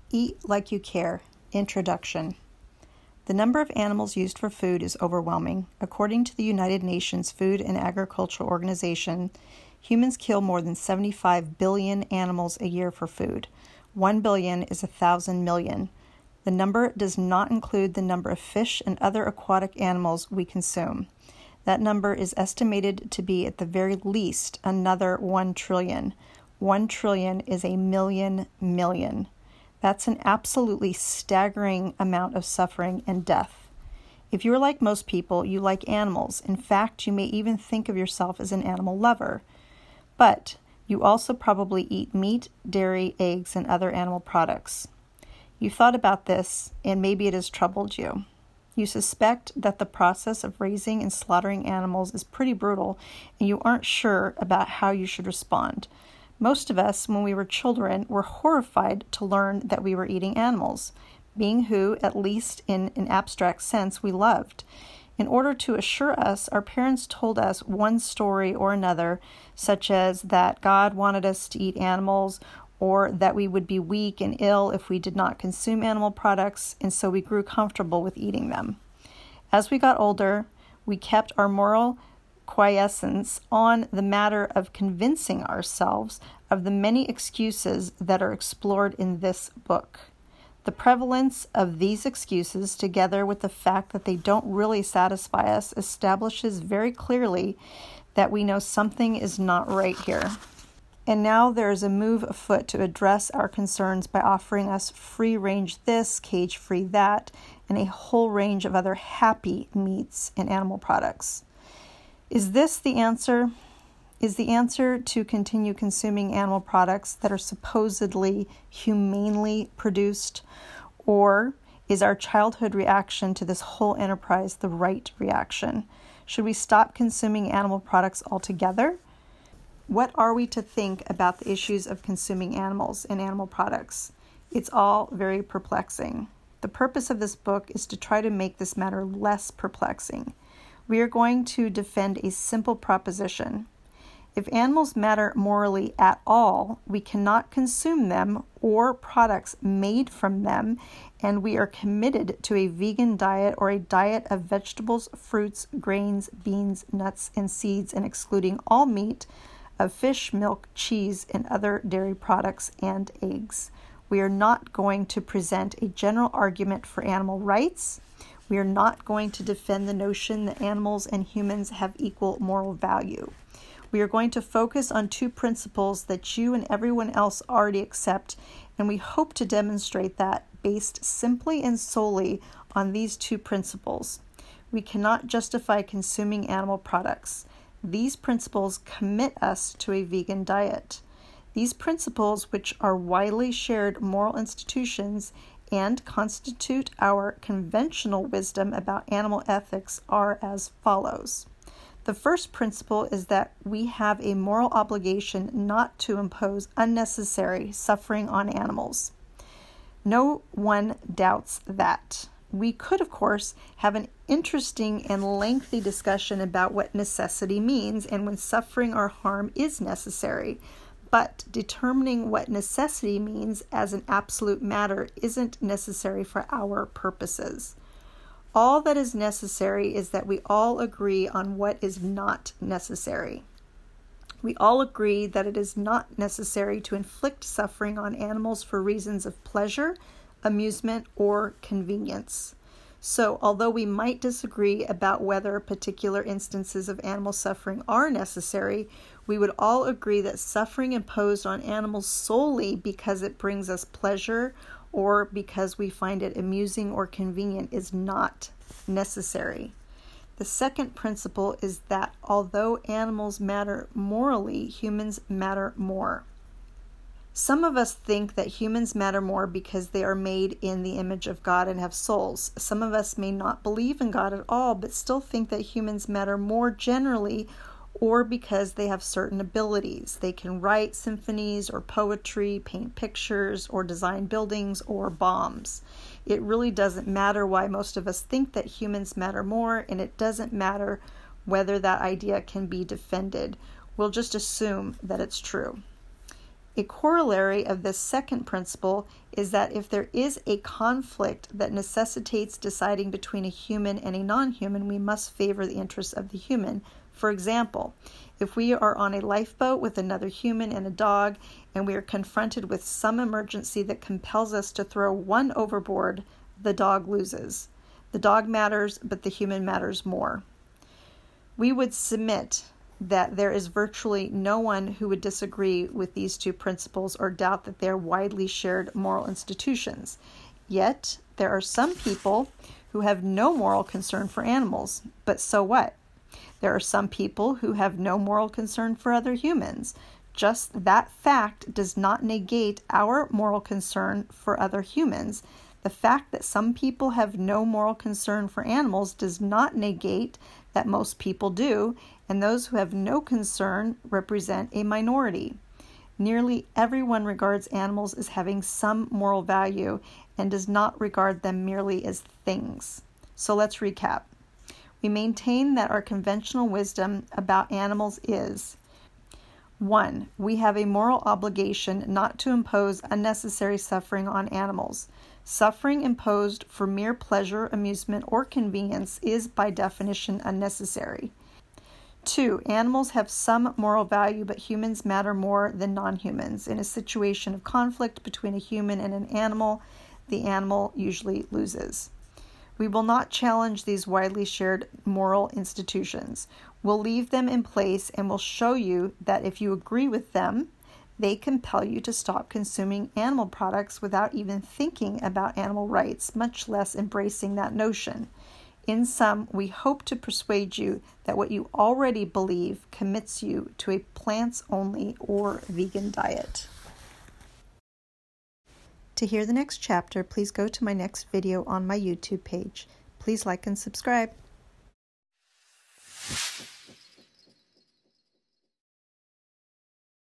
Eat Like You Care. Introduction. The number of animals used for food is overwhelming. According to the United Nations Food and Agriculture Organization, humans kill more than 75 billion animals a year for food. 1 billion is 1,000 million. The number does not include the number of fish and other aquatic animals we consume. That number is estimated to be at the very least another 1 trillion. 1 trillion is a million. That's an absolutely staggering amount of suffering and death. If you're like most people, you like animals. In fact, you may even think of yourself as an animal lover. But you also probably eat meat, dairy, eggs, and other animal products. You thought about this, and maybe it has troubled you. You suspect that the process of raising and slaughtering animals is pretty brutal, and you aren't sure about how you should respond. Most of us, when we were children, were horrified to learn that we were eating animals, being who, at least in an abstract sense, we loved. In order to assure us, our parents told us one story or another, such as that God wanted us to eat animals, or that we would be weak and ill if we did not consume animal products, and so we grew comfortable with eating them. As we got older, we kept our moral quiescence on the matter of convincing ourselves of the many excuses that are explored in this book. The prevalence of these excuses, together with the fact that they don't really satisfy us, establishes very clearly that we know something is not right here. And now there is a move afoot to address our concerns by offering us free-range this, cage-free that, and a whole range of other happy meats and animal products. Is this the answer? Is the answer to continue consuming animal products that are supposedly humanely produced? Or is our childhood reaction to this whole enterprise the right reaction? Should we stop consuming animal products altogether? What are we to think about the issues of consuming animals and animal products? It's all very perplexing. The purpose of this book is to try to make this matter less perplexing. We are going to defend a simple proposition. If animals matter morally at all, we cannot consume them or products made from them, and we are committed to a vegan diet or a diet of vegetables, fruits, grains, beans, nuts, and seeds, and excluding all meat, of fish, milk, cheese, and other dairy products and eggs. We are not going to present a general argument for animal rights. We are not going to defend the notion that animals and humans have equal moral value. We are going to focus on two principles that you and everyone else already accept, and we hope to demonstrate that based simply and solely on these two principles. We cannot justify consuming animal products. These principles commit us to a vegan diet. These principles, which are widely shared moral institutions and constitute our conventional wisdom about animal ethics, are as follows. The first principle is that we have a moral obligation not to impose unnecessary suffering on animals. No one doubts that. We could, of course, have an interesting and lengthy discussion about what necessity means and when suffering or harm is necessary. But determining what necessity means as an absolute matter isn't necessary for our purposes. All that is necessary is that we all agree on what is not necessary. We all agree that it is not necessary to inflict suffering on animals for reasons of pleasure, amusement, or convenience. So, although we might disagree about whether particular instances of animal suffering are necessary, we would all agree that suffering imposed on animals solely because it brings us pleasure or because we find it amusing or convenient is not necessary. The second principle is that although animals matter morally, humans matter more. Some of us think that humans matter more because they are made in the image of God and have souls. Some of us may not believe in God at all, but still think that humans matter more generally, or because they have certain abilities. They can write symphonies or poetry, paint pictures, or design buildings or bombs. It really doesn't matter why most of us think that humans matter more, and it doesn't matter whether that idea can be defended. We'll just assume that it's true. A corollary of this second principle is that if there is a conflict that necessitates deciding between a human and a non-human, we must favor the interests of the human. For example, if we are on a lifeboat with another human and a dog, and we are confronted with some emergency that compels us to throw one overboard, the dog loses. The dog matters, but the human matters more. We would submit that there is virtually no one who would disagree with these two principles or doubt that they are widely shared moral institutions. Yet, there are some people who have no moral concern for animals, but so what? There are some people who have no moral concern for other humans. Just that fact does not negate our moral concern for other humans. The fact that some people have no moral concern for animals does not negate that most people do, and those who have no concern represent a minority. Nearly everyone regards animals as having some moral value and does not regard them merely as things. So let's recap. We maintain that our conventional wisdom about animals is: 1. We have a moral obligation not to impose unnecessary suffering on animals. Suffering imposed for mere pleasure, amusement, or convenience is by definition unnecessary. 2. Animals have some moral value, but humans matter more than non-humans. In a situation of conflict between a human and an animal, the animal usually loses. We will not challenge these widely shared moral institutions. We'll leave them in place and will show you that if you agree with them, they compel you to stop consuming animal products without even thinking about animal rights, much less embracing that notion. In sum, we hope to persuade you that what you already believe commits you to a plants-only or vegan diet. To hear the next chapter, please go to my next video on my YouTube page. Please like and subscribe.